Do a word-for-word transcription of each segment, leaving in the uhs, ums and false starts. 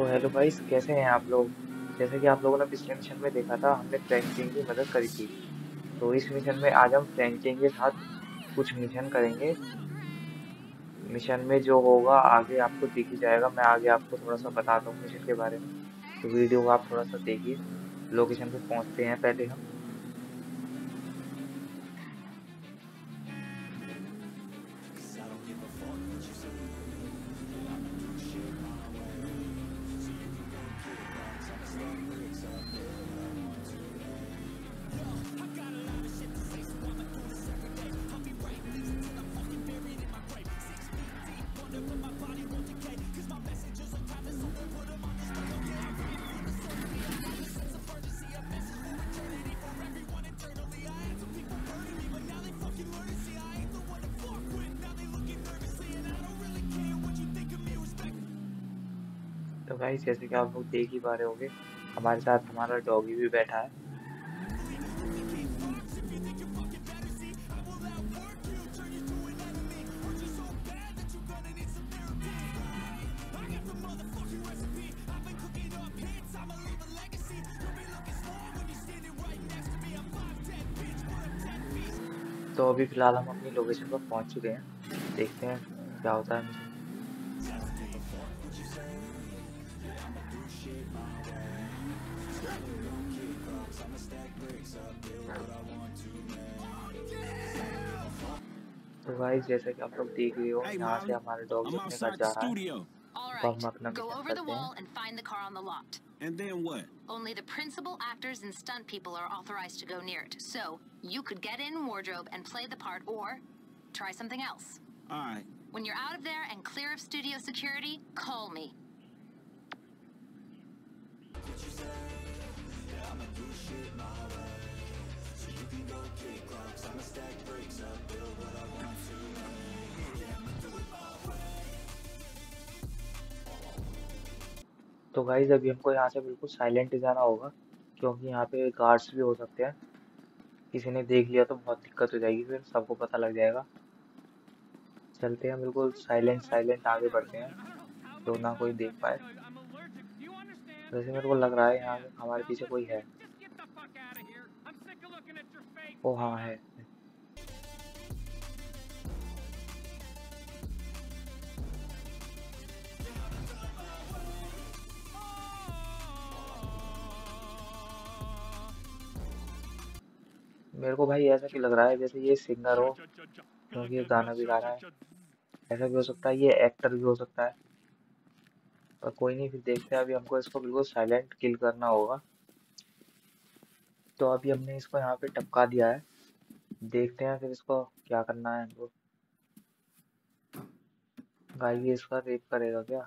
तो hello guys, कैसे हैं आप लोग। जैसे कि आप लोगों ने पिछले मिशन में देखा था, हमने फ्रैंकलिन की मदद करी थी। तो इस मिशन में आज हम फ्रैंकलिन के साथ कुछ मिशन करेंगे। मिशन में जो होगा आगे आपको दिख ही जाएगा। मैं आगे आपको थोड़ा सा बताता हूँ मिशन के बारे में, तो वीडियो को आप थोड़ा सा देखिए। लोकेशन पे पहुंचते हैं पहले हम। तो गाइस, जैसे कि आप लोग देख ही पा रहे होंगे, हमारे साथ हमारा डॉगी भी बैठा है। तो अभी फिलहाल हम अपनी लोकेशन पर पहुंच चुके हैं। देखते हैं क्या होता है मिशन में। तो गाइस, जैसे कि आप लोग देख रहे हो, Hey, यहाँ से Molly, हमारा डॉगी I'm अपने घर outside the जा रहा है। studio. All तो हम right, अपना go मिशन over the करते हैं। wall and find the car on the lot. And then what? Only the principal actors and stunt people are authorized to go near it. So, you could get in wardrobe and play the part, or try something else. All right. When you're out of there and clear of studio security, call me. तो guys, अभी हमको यहाँ से बिल्कुल silent जाना होगा, क्योंकि यहाँ पे गार्ड्स भी हो सकते हैं। किसी ने देख लिया तो बहुत दिक्कत हो जाएगी, फिर सबको पता लग जाएगा। चलते हैं बिल्कुल साइलेंट साइलेंट आगे बढ़ते हैं, तो ना कोई देख पाए। वैसे मेरे को लग रहा है यहाँ हमारे पीछे कोई है। ओ हाँ, है, है। मेरे को भाई ऐसा क्यों लग रहा है जैसे ये सिंगर हो, क्योंकि ये गाना भी गा रहा है। ऐसा भी हो सकता है, ये एक्टर भी हो सकता है। पर कोई नहीं, फिर देखते हैं। अभी हमको इसको बिल्कुल साइलेंट किल करना होगा। तो अभी हमने इसको यहाँ पे टपका दिया है। देखते हैं फिर इसको क्या करना है हमको। गाइस, ये इसका रेप करेगा क्या।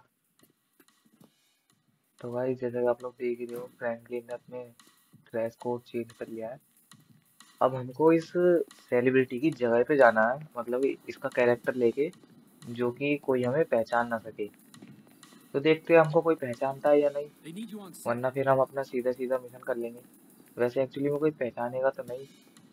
तो गाइस, जैसे कि आप लोग देख ही रहे हो, फ्रैंकलिन ने अपने ड्रेस कोड चेंज कर लिया है। अब हमको इस सेलिब्रिटी की जगह पे जाना है, मतलब इसका कैरेक्टर लेके, जो कि कोई हमें पहचान ना सके। तो देखते हैं हमको कोई पहचानता है या नहीं, They need you on set. वरना फिर हम अपना सीधा सीधा मिशन कर लेंगे। वैसे एक्चुअली में कोई पहचानेगा तो नहीं।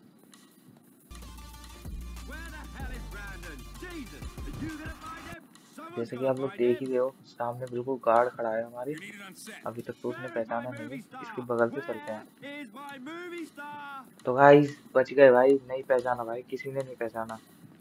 Where the hell is Brandon? Jesus, are you gonna find him? Someone's जैसे कि gotta आप लोग find देख him. ही रहे हो, सामने बिल्कुल गार्ड खड़ा है हमारे। You need it on set. अभी तक तो उसने Where is my पहचाना नहीं है। movie star? इसके बगल से चलते हैं। Where is my movie star? तो गाइस, बच गए भाई। नहीं पहचाना भाई, किसी ने नहीं पहचाना।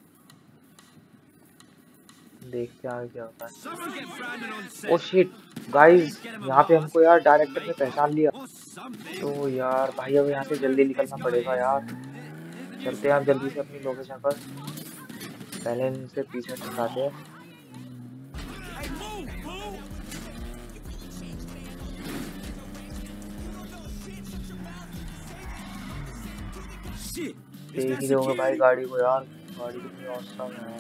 देखते हैं आगे क्या होता है। Someone get Brandon on ओ set. Shit guys, Please get him a यहाँ पे हमको mask, यार or डायरेक्टर ने makeup, पहचान लिया। or something. तो यार भाई, अब यहाँ से Anyone knows जल्दी who this निकलना guy पड़ेगा is? यार। There's a new चलते हैं आप stunt जल्दी guy. से अपनी लोकेशन पर। पहले इनसे पीछे हटाते हैं। Hey, move, fool! Shit, is देख that ही रहे होंगे भाई security? गाड़ी को यार। गाड़ी कितनी औसम है।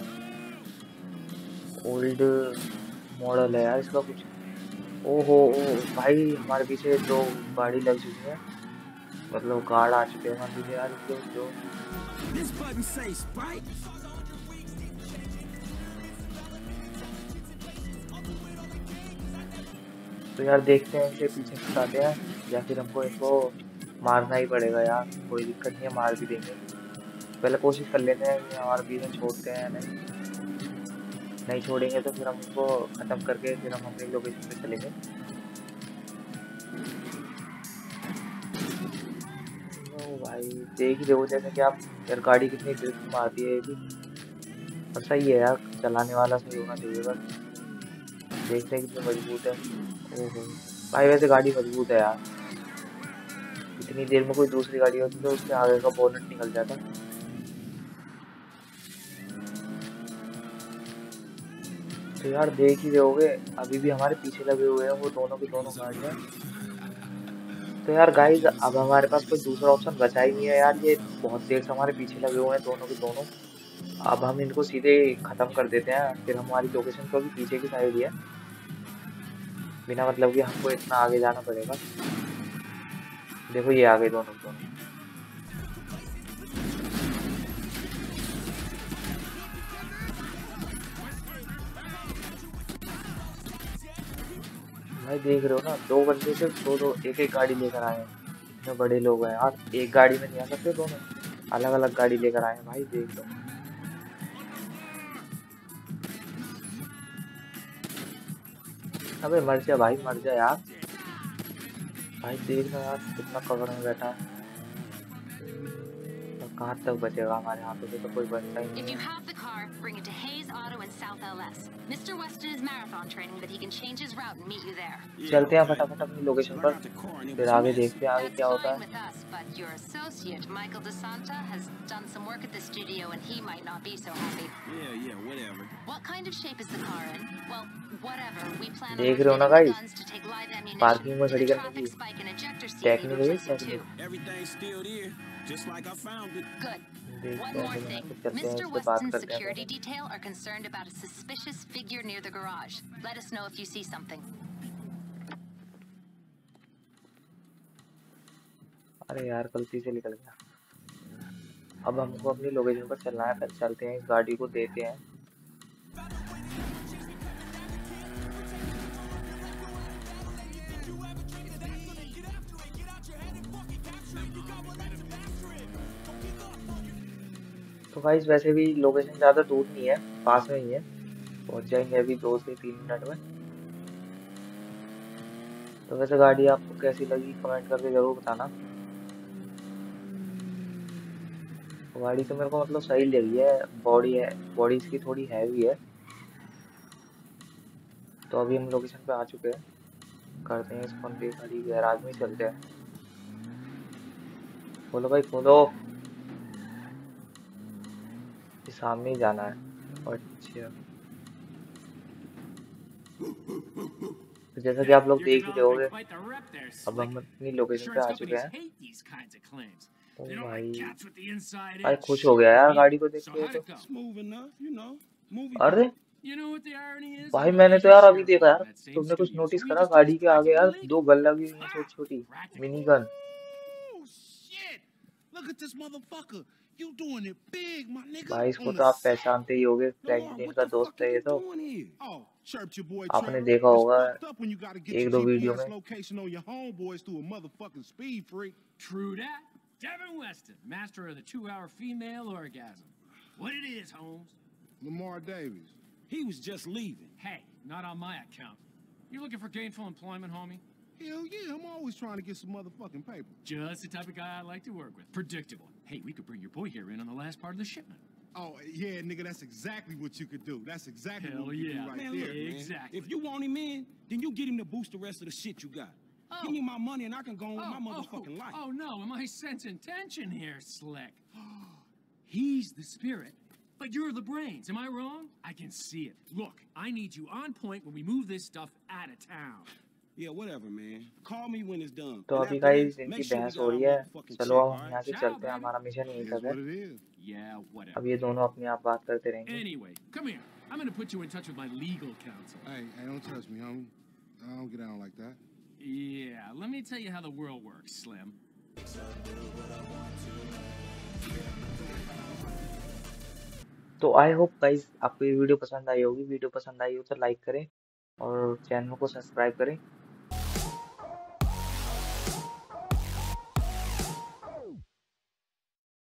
ओल्ड मॉडल है यार इसका कुछ। ओहो ओ भाई, हमारे पीछे दो गाड़ी लग चुकी है। मतलब गार्ड आ चुके हैं हमारे पीछे यार, जो जो This button says Spike. तो यार देखते हैं, इनसे पीछे छुड़ाते हैं या फिर हमको इनको मारना ही पड़ेगा यार। कोई दिक्कत नहीं है, मार भी देंगे। पहले कोशिश कर लेते हैं कि हमारे पीछे छोड़ते हैं या नहीं। नहीं छोड़ेंगे तो फिर हम इनको खत्म करके फिर हम अपनी लोकेशन पे चलेंगे। भाई देख ही रहे जैसे कि आप यार, गाड़ी कितनी ड्रिफ्ट मारती है ये भी। और सही है यार, चलाने वाला सही होना चाहिए बस। देख रहे हैं कितनी मजबूत है। ओहो भाई, वैसे गाड़ी मजबूत है यार। इतनी देर में कोई दूसरी गाड़ी होती तो उसके आगे का बोनट निकल जाता। तो यार देख ही रहे होगे, अभी भी हमारे पीछे लगे हुए हैं वो दोनों की दोनों गाड़ियां। तो यार गाइस, अब हमारे पास कोई दूसरा ऑप्शन बचा ही नहीं है यार, ये बहुत देर से हमारे पीछे लगे हुए हैं दोनों के दोनों। अब हम इनको सीधे खत्म कर देते हैं, फिर हमारी लोकेशन तो अभी पीछे की साइड ही है, बिना मतलब कि हमको इतना आगे जाना पड़ेगा। देखो ये आ गए दोनों के दोनों। भाई देख रहे हो ना, दो बंदे सिर्फ दो दो एक एक गाड़ी लेकर आए हैं। इतने बड़े लोग हैं यार, एक गाड़ी में नहीं आ सकते दोनों, अलग अलग गाड़ी लेकर आए हैं भाई, देख लो। अबे मर जा भाई, मर जा यार। भाई देख रहे यार कितना कवर में बैठा है, और कहाँ तक बचेगा हमारे हाथों से, तो कोई बचता ही नहीं If you है। have the car, bring it to Hayes Auto in South L S. Mister Weston is marathon training, but he can change his route and meet you there. चलते हैं फटाफट अपनी लोकेशन पर, फिर आगे देखते हैं आगे That's क्या होता fine है। with us, but your associate, Michael DeSanta, has done some work at the studio and he might not be so happy. Yeah, yeah, whatever. What kind of shape is the car in? Well, whatever. We plan on देख रहे हो ना refitting the guys, guns to take live ammunition. Parking में And खड़ी the करने की traffic spike and ejector seat need technique है, replacing technique. too. Everything's still there, just like I found it. Good. देखते One हैं, more फिर यहाँ thing. से चलते हैं, Mister इससे बात Weston's करते हैं security पहले। detail are concerned about a suspicious figure near the garage. Let us know if you see something. अरे यार गलती से निकल गया। अब हमको अपनी लोकेशन पर चलना है, फिर चलते हैं, इस गाड़ी को देते हैं। तो गाइस वैसे भी लोकेशन ज्यादा दूर नहीं है, पास में ही है, पहुंच जाएंगे अभी दो से तीन मिनट में। तो वैसे गाड़ी आपको कैसी लगी कमेंट करके जरूर बताना। गाड़ी तो मेरे को मतलब सही लगी है, बॉडी है, बॉडी इसकी थोड़ी हैवी है। तो अभी हम लोकेशन पे आ चुके हैं, करते हैं इसको अंदर, गाड़ी गैराज में ही चलते हैं। खोलो भाई खोलो, ये सामने ही जाना है। अच्छा, तो जैसा कि आप लोग देख ही रहे होगे, अब हम अपनी लोकेशन पे आ चुके हैं। ओ भाई, भाई खुश हो गया यार गाड़ी को देख के तो। अरे भाई मैंने तो यार अभी देखा यार, तुमने कुछ नोटिस करा गाड़ी के आगे यार दो गन लगी हुई है छोटी छोटी, मिनी गन। भाई इसको तो आप पहचानते ही होगे, फ्रैंकलिन का दोस्त है ये तो, आपने देखा होगा एक दो वीडियो में। True that. Devin Weston, master of the two-hour female orgasm. What it is, Holmes? Lamar Davis. He was just leaving. Hey, not on my account. You looking for gainful employment, homie? Hell yeah, I'm always trying to get some motherfucking paper. Just the type of guy I like to work with. Predictable. Hey, we could bring your boy here in on the last part of the shipment. Oh yeah, nigga, that's exactly what you could do. That's exactly Hell what you yeah. do right Man, there, look, man. exactly. If you want him in, then you get him to boost the rest of the shit you got. Oh. Give me my money and I can go on with my Oh, motherfucking oh, life. oh no, am I sensing tension here, Slick? He's the spirit, but you're the brains. Am I wrong? I can see it. Look, I need you on point when we move this stuff out of town. Yeah, whatever, man. Call me when it's done. तो And अभी after that, guys make इनकी sure we बहस got हो our रही है, motherfucking चलो check, अब all हम right? यहाँ से Ciao, चलते हैं, baby. हमारा मिशन यहीं It तक is है। what it is. Yeah, whatever. अब ये दोनों अपने आप बात करते रहेंगे। Anyway, come here. I'm gonna put you in touch with my legal counsel. Hey, hey, don't touch me, homie. I don't get down like that. Yeah, let me tell you how the world works, Slim. तो I hope guys आपको ये video पसंद आई होगी, video पसंद आई हो तो like करें और चैनल को सब्सक्राइब करें।